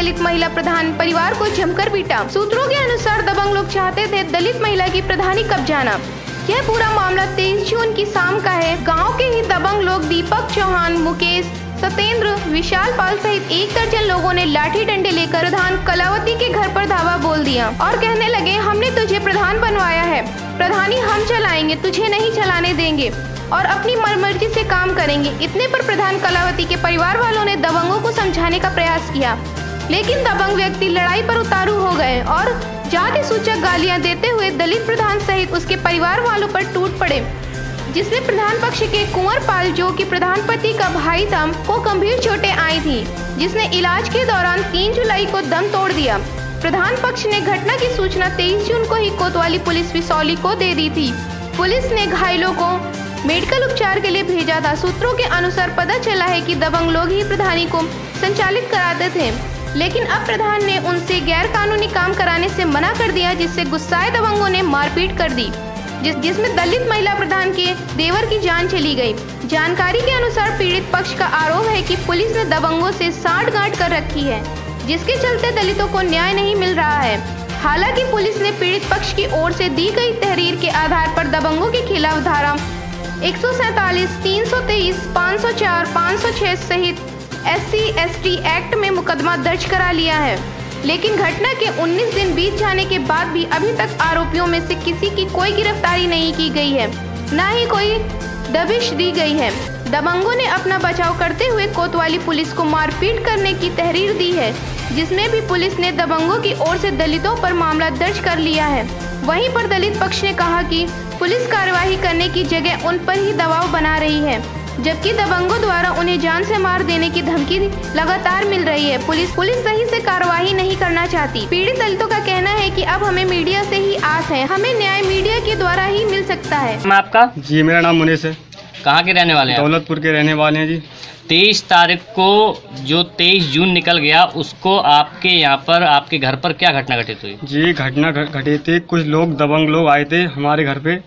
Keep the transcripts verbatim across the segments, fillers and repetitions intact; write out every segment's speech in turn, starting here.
दलित महिला प्रधान परिवार को जमकर पीटा। सूत्रों के अनुसार दबंग लोग चाहते थे दलित महिला की प्रधानी कब जाना। यह पूरा मामला तेईस जून की शाम का है। गांव के ही दबंग लोग दीपक चौहान, मुकेश, सत्येंद्र, विशाल पाल सहित एक दर्जन लोगों ने लाठी डंडे लेकर प्रधान कलावती के घर पर धावा बोल दिया और कहने लगे, हमने तुझे प्रधान बनवाया है, प्रधानी हम चलाएंगे, तुझे नहीं चलाने देंगे और अपनी मनमर्जी से काम करेंगे। इतने पर प्रधान कलावती के परिवार वालों ने दबंगों को समझाने का प्रयास किया, लेकिन दबंग व्यक्ति लड़ाई पर उतारू हो गए और जाति सूचक गालियां देते हुए दलित प्रधान सहित उसके परिवार वालों पर टूट पड़े, जिसमें प्रधान पक्ष के कुंवर पाल, जो कि प्रधान पति का भाई था, को गंभीर चोटें आई थी, जिसने इलाज के दौरान तीन जुलाई को दम तोड़ दिया। प्रधान पक्ष ने घटना की सूचना तेईस जून को ही कोतवाली पुलिस विसौली को दे दी थी। पुलिस ने घायलों को मेडिकल उपचार के लिए भेजा था। सूत्रों के अनुसार पता चला है कि दबंग लोग ही प्रधानी को संचालित कराते थे, लेकिन अब प्रधान ने उनसे गैर कानूनी काम कराने से मना कर दिया, जिससे गुस्साए दबंगों ने मारपीट कर दी, जिस जिसमें दलित महिला प्रधान के देवर की जान चली गई। जानकारी के अनुसार पीड़ित पक्ष का आरोप है कि पुलिस ने दबंगों से साठगांठ कर रखी है, जिसके चलते दलितों को न्याय नहीं मिल रहा है। हालांकि पुलिस ने पीड़ित पक्ष की ओर से दी गई तहरीर के आधार पर दबंगों के खिलाफ धारा एक सौ सैतालीस, तीन सौ तेईस, पाँच सौ चार, पाँच सौ छह सहित S C S T act में मुकदमा दर्ज करा लिया है। लेकिन घटना के उन्नीस दिन बीत जाने के बाद भी अभी तक आरोपियों में से किसी की कोई गिरफ्तारी नहीं की गई है, न ही कोई दबिश दी गई है। दबंगों ने अपना बचाव करते हुए कोतवाली पुलिस को मारपीट करने की तहरीर दी है, जिसमें भी पुलिस ने दबंगों की ओर से दलितों पर मामला दर्ज कर लिया है। वहीं पर दलित पक्ष ने कहा कि पुलिस कार्यवाही करने की जगह उन पर ही दबाव बना रही है, जबकि दबंगों द्वारा उन्हें जान से मार देने की धमकी लगातार मिल रही है। पुलिस पुलिस सही से कार्यवाही नहीं करना चाहती। पीड़ित दलितों का कहना है कि अब हमें मीडिया से ही आस है, हमें न्याय मीडिया के द्वारा ही मिल सकता है। मैं आपका जी, मेरा नाम मुनीश है। कहाँ के रहने वाले हैं? दौलतपुर के रहने वाले हैं जी। तेईस तारीख को जो तेईस जून निकल गया, उसको आपके यहाँ पर आपके घर पर क्या घटना घटित हुई? जी, घटना घटी थी, कुछ लोग दबंग लोग आए थे हमारे घर पे।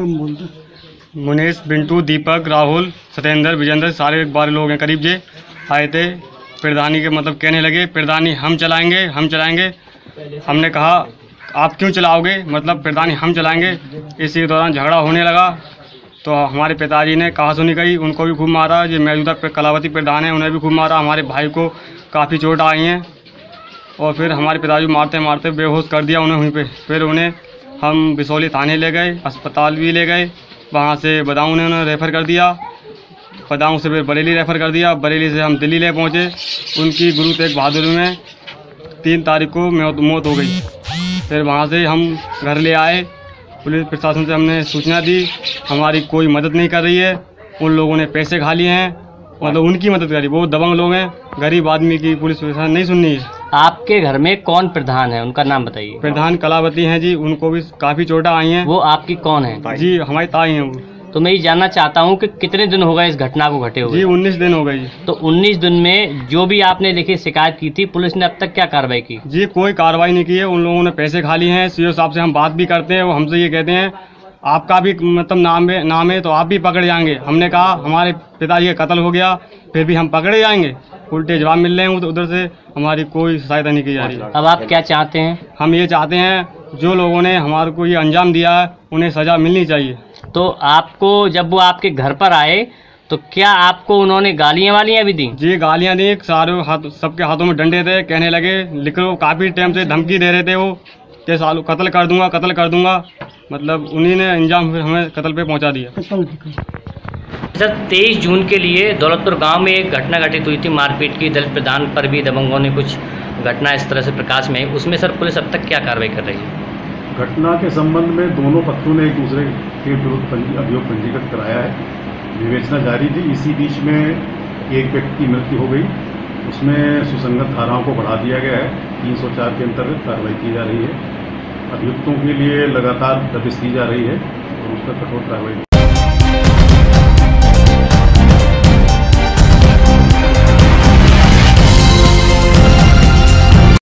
मुनीश, बिंटू, दीपक, राहुल, सत्येंद्र, विजेंद्र, सारे बारह लोग हैं करीब जे आए थे। प्रधानी के मतलब कहने लगे, प्रधानी हम चलाएंगे हम चलाएंगे। हमने कहा आप क्यों चलाओगे, मतलब प्रधानी हम चलाएंगे। इसी दौरान झगड़ा होने लगा, तो हमारे पिताजी ने कहा सुनी गई, उनको भी खूब मारा। जो मौजूदा कलावती प्रधान है उन्हें भी खूब मारा। हमारे भाई को काफ़ी चोट आई हैं और फिर हमारे पिताजी मारते मारते बेहोश कर दिया उन्हें वहीं पे। फिर उन्हें हम बिसौली थाने ले गए, अस्पताल भी ले गए, वहाँ से बदाऊं ने उन्हें रेफ़र कर दिया, बदाऊं से फिर बरेली रेफ़र कर दिया, बरेली से हम दिल्ली ले पहुँचे। उनकी गुरु तेग बहादुर में तीन तारीख को मौत हो गई। फिर वहाँ से हम घर ले आए, पुलिस प्रशासन से हमने सूचना दी, हमारी कोई मदद नहीं कर रही है। उन लोगों ने पैसे खा लिए हैं, मतलब उनकी मदद करी, वो दबंग लोग हैं, गरीब आदमी की पुलिस प्रशासन नहीं सुन रही है। आपके घर में कौन प्रधान है, उनका नाम बताइए। प्रधान कलावती हैं जी, उनको भी काफ़ी चोटें आई हैं। वो आपकी कौन है? जी, हमारी ताई हैं वो। तो मैं ये जानना चाहता हूँ कि कितने दिन हो गए इस घटना को घटे हुए? जी, उन्नीस दिन हो गए जी। तो उन्नीस दिन में जो भी आपने लिखी शिकायत की थी, पुलिस ने अब तक क्या कार्रवाई की? जी, कोई कार्रवाई नहीं की है। उन लोगों ने पैसे खा लिए हैं। सीओ साहब से हम बात भी करते हैं, वो हमसे ये कहते हैं आपका भी मतलब नाम है नाम है तो आप भी पकड़े जाएंगे। हमने कहा हमारे पिताजी का कत्ल हो गया, फिर भी हम पकड़े जाएंगे। उल्टे जवाब मिल रहे हैं उधर से, हमारी कोई सहायता नहीं की जा रही है। अब आप क्या चाहते हैं? हम ये चाहते हैं जो लोगों ने हमारे को ये अंजाम दिया है उन्हें सज़ा मिलनी चाहिए। तो आपको जब वो आपके घर पर आए तो क्या आपको उन्होंने गालियाँ वालियाँ भी दी? जी, गालियाँ दी, सारे हाथ सबके हाथों में डंडे थे, कहने लगे लिखो, काफ़ी टाइम से धमकी दे रहे थे वो कि सालों कत्ल कर दूंगा कत्ल कर दूंगा। मतलब उन्हीं ने अंजाम फिर हमें कत्ल पे पहुंचा दिया। सर, तेईस जून के लिए दौलतपुर गांव में एक घटना घटित हुई थी मारपीट की, दलित प्रधान पर भी दबंगों ने कुछ घटना इस तरह से प्रकाश में, उसमें सर पुलिस अब तक क्या कार्रवाई कर रही है? घटना के संबंध में दोनों पक्षों ने एक दूसरे के विरुद्ध अभियोग पंजीकृत कराया है, विवेचना जारी थी। इसी बीच में एक व्यक्ति की मृत्यु हो गई, उसमें सुसंगत धाराओं को बढ़ा दिया गया है। तीन सौ चार के अंतर्गत कार्रवाई की जा रही है। अभियुक्तों के लिए लगातार दबिश दी जा रही है और उस पर कठोर कार्रवाई